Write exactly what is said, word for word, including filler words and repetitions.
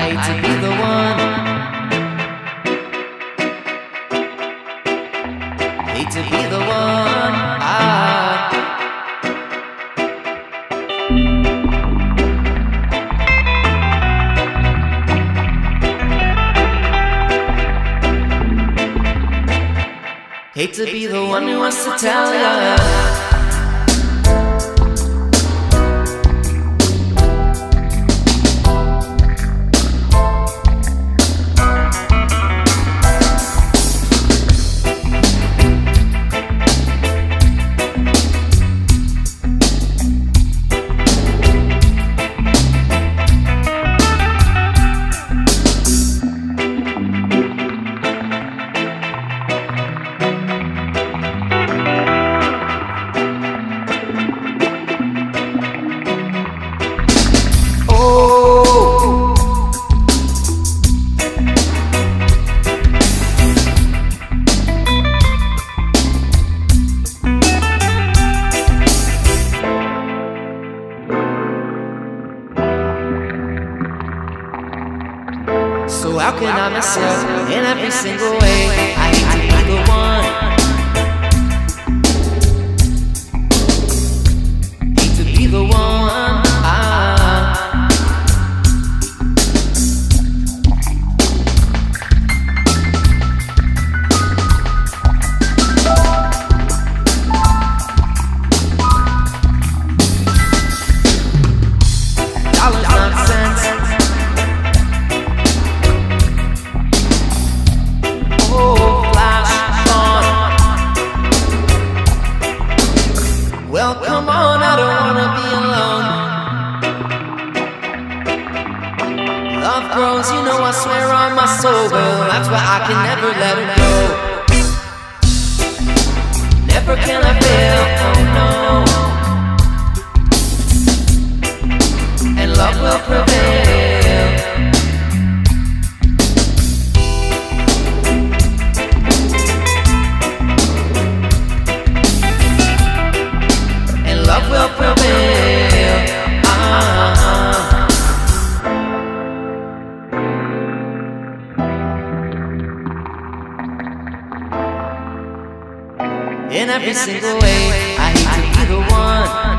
hate to be the one. Hate to be the one. Ah. Hate to be the one who wants to tell ya. So how can I mess up in every single way? I hate to be the one. Hate to be the one. Ah. Dollars not cents. Well, come on, I don't wanna be alone. Love grows, you know I swear on my soul. Well, that's why I can never let it go. Never can I fail, oh no. And love will prevail. Love will prevail. Ah. In every single way, I hate to be the one.